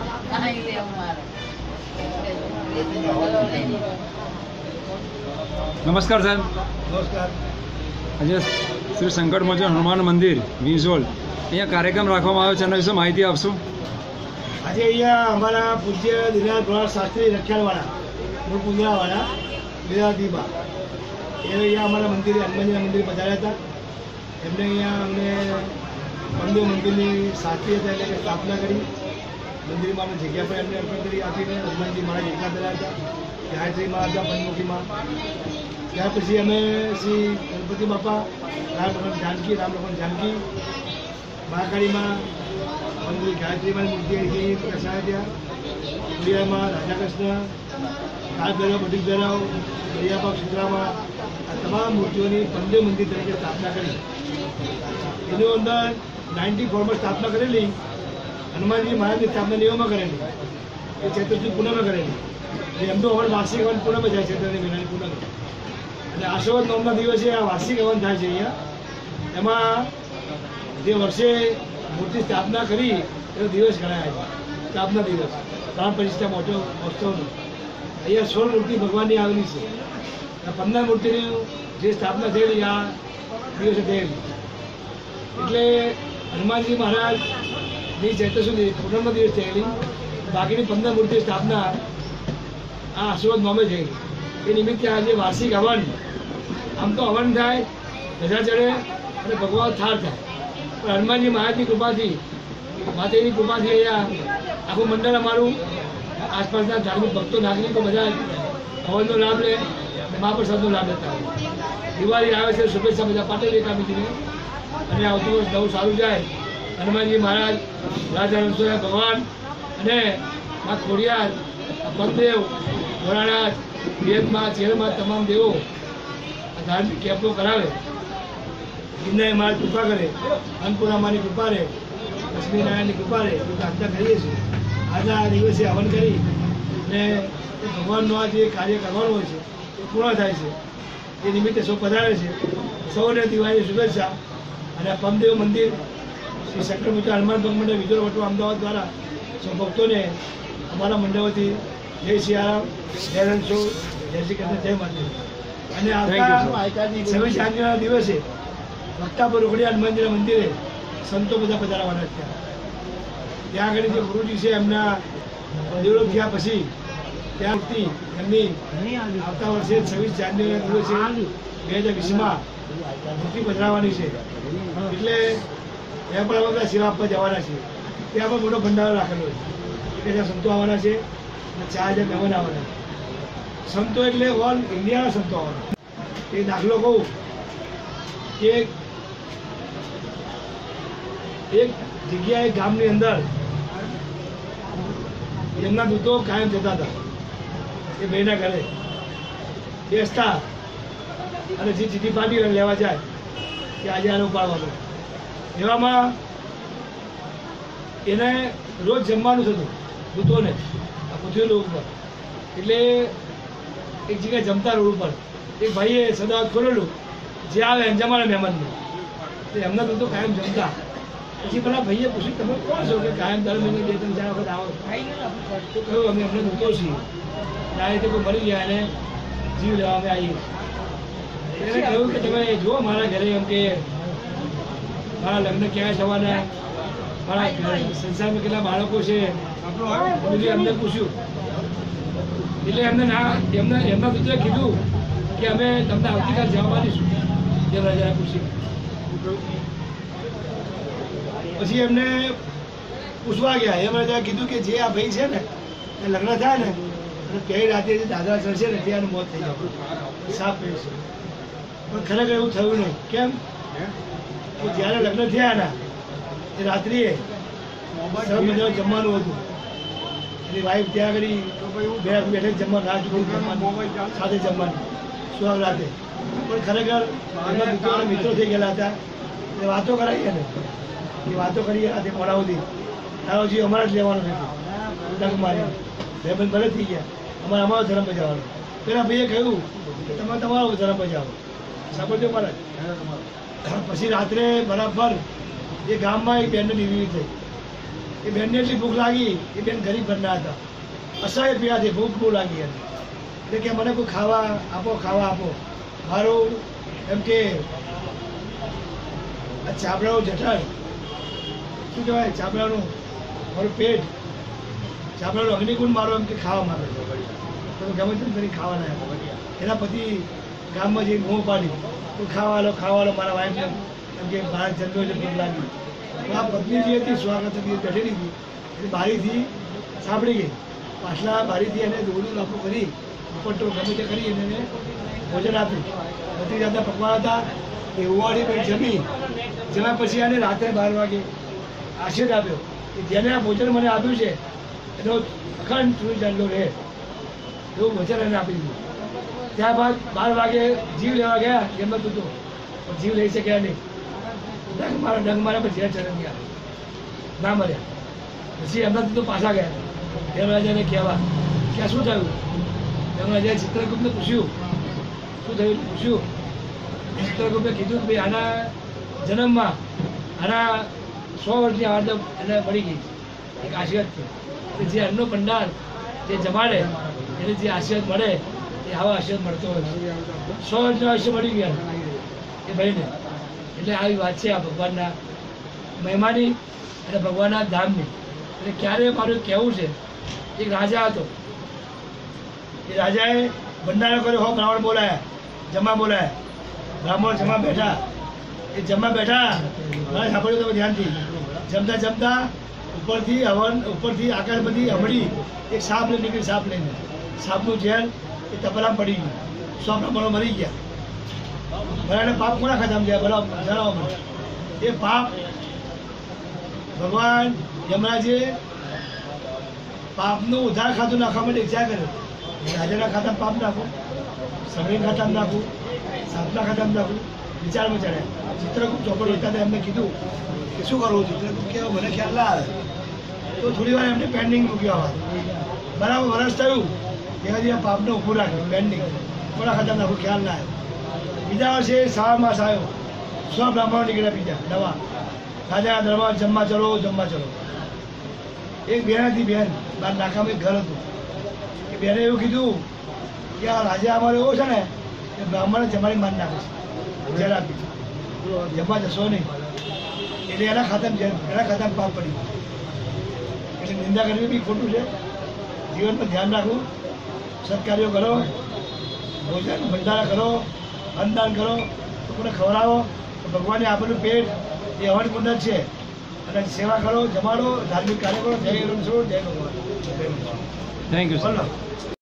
નમસ્કાર સાહેબ. નમસ્કાર. આજે શ્રી સંકટ મોચન હનુમાન મંદિર વિંઝોલ અહીંયા કાર્યક્રમ રાખવામાં આવ્યો છે, એના વિશે માહિતી આપશો. આજે અહીંયા અમારા પૂજ્ય દિનાનાથ પ્રહલાદ શાસ્ત્રી રખિયાલવાળા પૂંજરાવાળા લીલાદીબા એ અહીંયા અમારા મંદિરે હનુમાનજીના મંદિરે પધાર્યા હતા. એમને અહીંયા અમને મંદિર મંદિરની શાસ્ત્રી હતા એટલે કે સ્થાપના કરી. મંદિરમાં જગ્યા પર એમને અર્પણ કરી આપીને હનુમાનજી મહારાજ એકલા થયા હતા. ગાયત્રીમાં હતા, પંચમુખીમાં. ત્યાર પછી અમે શ્રી ગણપતિ બાપા, રામ લખન જાનકી, મહાકાળીમાં મંદિર, ગાયત્રીમાં મૂર્તિ દર્શાવ્યા ત્યાં. ઉડિયામાં રાધાકૃષ્ણ, કાળ ભૈરવ, બઢીક ભૈરવ, દરિયાબાગ સુત્રામાં આ તમામ મૂર્તિઓની 15 મંદિર તરીકે સ્થાપના કરી. એની અંદર 94માં સ્થાપના કરેલી. હનુમાનજી મહારાજની સ્થાપના નિયમમાં કરેલી, એ ચૈત્રસુદ પૂનમે કરેલી. એમનું હવન વાર્ષિક હવન પૂનમે જાય, ચૈત્રની મહિનાની પૂનમે. અને આશીર્વાદ નવમના દિવસે આ વાર્ષિક હવન થાય છે અહીંયા. એમાં જે વર્ષે મૂર્તિ સ્થાપના કરી એનો દિવસ ગણાય છે, સ્થાપના દિવસ, પ્રાણ પ્રતિષ્ઠા મોટો મહોત્સવનો. અહીંયા 16 મૂર્તિ ભગવાનની આવેલી છે. 15 મૂર્તિની જે સ્થાપના થયેલી આ દિવસે થયેલી. એટલે હનુમાનજી મહારાજની ચૈત્ર સુધી પૂનમનો દિવસ થયેલી. બાકીની 15 મૂર્તિ સ્થાપના આ આશીર્વાદ નોમે થયેલી. એ નિમિત્તે આજે વાર્ષિક હવન, આમ તો હવન થાય, ધજા ચડે અને ભગવાન થાળ થાય, પણ હનુમાનજી મહારાજની કૃપાથી, માતાજીની કૃપાથી અહીંયા આખું મંડળ અમારું, આસપાસના ધાર્મિક ભક્તો, નાગરિકો બધા હવનનો લાભ લે, મહાપ્રસાદનો લાભ લેતા હોય. દિવાળી આવે છે, શુભેચ્છા બધા પાટેલી કામીજીને. અને આવતું વર્ષ નવું સારું જાય. હનુમાનજી મહારાજ, રાજા રણછોડરાય ભગવાન અને મા ખોડિયાર, પંદેવ, ભોળાનાથ, વેદમાં, ચેરમાં તમામ દેવો ધાર્મિક કેમ્પો કરાવે. ગિરનારી મહારાજ કૃપા કરે, અન્નપૂર્ણા માની કૃપા રહે, લક્ષ્મીનારાયણની કૃપા રહે. એ પ્રાર્થના કરીએ છીએ. આજના દિવસે હવન કરી અને ભગવાનનું આ જે કાર્ય કરવાનું હોય છે એ પૂર્ણ થાય છે. એ નિમિત્તે સૌ પધારે છે. સૌને દિવાળીની શુભેચ્છા. અને પમદેવ મંદિર શ્રી સંકટ મોચન હનુમાન ભક્ત મંડળ વિજોર વટવા અમદાવાદ દ્વારા સૌ ભક્તોને અમારા મંડળોથી જય સિયારામ, જય રણછોડ, જય શ્રી કૃષ્ણ, જય માતાજી. અને આવતા 26 જાન્યુઆરીના દિવસે વક્તાપુર રોકડિયા હનુમાનજીના મંદિરે સંતો બધા પધારવાના છે. ત્યાં આગળ જે ગુરુજી છે એમના નિવૃત્ત થયા પછી ત્યાં એમની આવતા વર્ષે 26 જાન્યુઆરીના દિવસે 2020માં મૂર્તિ પધરાવવાની છે. એટલે એ પણ બધા સેવા આપવા જવાના છે. ત્યાં પણ મોટો ભંડારો રાખેલો છે કે ત્યાં સંતો આવવાના છે અને 4000 મહેમાન આવવાના છે. સંતો એટલે ઓલ ઇન્ડિયાના સંતો આવવાના. એ દાખલો કહું કે એક જગ્યાએ ગામની અંદર એમના દૂતો કાયમ જતા હતા. એ ભાઈના ઘરે બેસતા અને જે ચીઠી પાડી લેવા જાય કે આજે આને ઉપાડવાનું. એવામાં એને રોજ જમવાનું થતું દૂતોને આ પૃથ્વી લોક ઉપર. એટલે એક જગ્યાએ જમતા રોડ ઉપર એક ભાઈએ સદાવત ખોલેલું, જે આવે એમ જમાડે મહેમાનને. એમના દૂતો કાયમ જમતા. પછી પેલા ભાઈએ પૂછ્યું, તમે કોણ છો કે કાયમ દર મહિને 2-3-4 વખત આવો? તો કહ્યું, અમે એમને દૂતો છીએ. આ રીતે કોઈ મરી ગયા અને જીવ લેવા અમે આવીએ. એને કહ્યું કે તમે જુઓ મારા ઘરે, એમ કે મારા લગ્ન ક્યાં થવાના, મારા સંસારમાં કેટલા બાળકો છે, બધું એમને પૂછ્યું. એટલે એમના દૂતોએ કીધું કે અમે તમને આવતીકાલ જવાબ આપીશું. જેમ રાજાએ પૂછ્યું. પછી એમને પૂછવા ગયા. એમ રાજાએ કીધું કે જે આ ભાઈ છે ને એ લગ્ન થાય ને અને પહેલી રાતે જે દાદરા ચડશે ને ત્યાંનું મોત થઈ જાય, સાપ પહેરશે. પણ ખરેખર એવું થયું નહીં. કેમ કે જ્યારે લગ્ન થયા ના એ રાત્રિએ સરસ મજાનું જમવાનું હતું. એની વાઈફ ત્યાં આગળ બેઠે જમવાનું, રાત સુધી જમવાનું, સાથે જમવાનું, સુહાગ રાતે. પણ ખરેખર એમના દૂતોના મિત્રો થઈ ગયેલા હતા. એ વાતો કરાવી એને, એ વાતો કરી રાતે મોડા સુધી. તારો જીવ અમારે જ લેવાનો નથી, મારી ભાઈબંધ ભલે થઈ ગયા, અમારો ધર્મ બજાવવાનો. પેલા ભાઈએ કહ્યું કે તમે તમારો ધર્મ બજાવો. સાંભળજો મહારાજ. પછી રાત્રે બરાબર એ ગામમાં એક બેનને ડિલિવરી થઈ. એ બેનને એટલી ભૂખ લાગી, એ બેન ગરીબ ઘરના હતા, અસહાય પીડાથી ભૂખ બહુ લાગી હતી. એટલે કે મને કોઈ ખાવા આપો. મારું એમ કે આ ચાબડાનું જઠર, શું કહેવાય, ચાબડાનું મારું પેટ, ચાબડાનું અગ્નિકુંડ મારો એમ કે ખાવા માંગે તો ગમે તેમ કરી ખાવા ના આપો. એના પતિ ગામમાં જઈને બૂમ પાડી, તો ખાવા લો મારા વાઈફને એમ કે બહાર જન્મ્યો એટલે ભૂખ લાગી. તો આ પત્ની જે હતી સ્વાગત હતી બેઠેલી હતી, એટલે બારીથી સાંભળી ગઈ, પાછલા બારીથી એને દોડું લાપું કરી દુપટ્ટો ગમે તે કરી એને ભોજન આપ્યું. બધી જાતના પકવાન હતા એ ઉવાડી પછી જમ્યા પછી આને રાત્રે 12 વાગે આશીર્વાદ આપ્યો કે જેને આ ભોજન મને આપ્યું છે એનો અખંડ ચોવીસ ચાંદલો રહે, એવું વચન એને આપી દીધું. ત્યારબાદ 12 વાગે જીવ લેવા ગયા, એમાં તો જીવ લઈ શક્યા નહીં, ડંગ મારા પછી ઝેર ચરણ ગયા, ના મર્યા. પછી એમનાથી તો પાછા ગયા. ધર્મરાજાને કહેવા કે શું થયું. ધર્મરાજાએ ચિત્રગુપ્તને પૂછ્યું શું થયું, પૂછ્યું. ચિત્રગુપ્તે કીધું કે ભાઈ આના જન્મમાં આના 100 વર્ષની આવાજ એને મળી ગઈ એક આશીર્વાદથી. જે અન્નનો ભંડાર જે જમાડે એને જે આશીર્વાદ મળે એ આવા આશીર્વાદ મળતો હોય છે. 100 વર્ષનું આયુષ્ય મળી ગયા એ ભાઈને. એટલે આવી વાત છે આ ભગવાનના મહિમાની અને ભગવાનના ધામની. એટલે ક્યારે મારું કહેવું છે, એક રાજા હતો, એ રાજાએ ભંડારો કર્યો, હો બ્રાહ્મણ બોલાયા, જમા બોલાયા, બ્રાહ્મણ જમા બેઠા. એ જમા બેઠા, મારે સાંભળ્યું તમે ધ્યાનથી, જમતા ઉપરથી આકાશ બધી હમણી એક સાપ લઈને નીકળી. સાપ લઈને સાપનું ઝેર એ તપેલામાં પડી ગયું, 100 બ્રાહ્મણો મરી ગયા. બરાબર પાપ કોના ખાતામાં ગયા બરાબર જણાવો મને. એ પાપ ભગવાન યમરાજે પાપનું ઉધાર ખાતું નાખવા માટે ઈચ્છા કરે. રાજાના ખાતામાં પાપ નાખું, સગડીના ખાતામાં નાખું, સાપના ખાતામાં નાખું, વિચારમાં ચડ્યા. ચિત્રગુપ્ત ચોપડ હતા એમને કીધું કે શું કરવું. ચિત્રગુપ્ત કે મને ખ્યાલ ના આવે. તો થોડી વાર એમને પેન્ડિંગ મૂક્યો આવા. બરાબર વરસ થયું ત્યાંથી આ પાપને ઊભું રાખ્યું પેન્ડિંગ, કોના ખાતામાં નાખું ખ્યાલ ના આવ્યો. બીજા વર્ષે 6 માસ આવ્યો, 100 બ્રાહ્મણો નીકળ્યા બીજા નવા. રાજાના દરબાર જમવા ચલો. એક બેન હતી, બેન બહાર નાકામાં એક ઘર હતું. એ બેને એવું કીધું કે આ રાજા અમારે એવો છે ને કે બ્રાહ્મણને જમાડી મારી નાખે છે, ઝેર આપી જમવા જશો નહીં. એટલે એના ખાતામાં પાપ પડી. એટલે નિંદા કરવી બી ખોટું છે. જીવનમાં ધ્યાન રાખવું, સત્કાર્યો કરો, ભોજન ભંડારા કરો, અન્નદાન કરો, લોકોને ખવડાવો. ભગવાને આપેલું પેટ એ હવન કુંડ છે, અને સેવા કરો, જમાડો, ધાર્મિક કાર્ય કરો. જય રણછોડ, જય ભગવાન. Thank you. બોલો.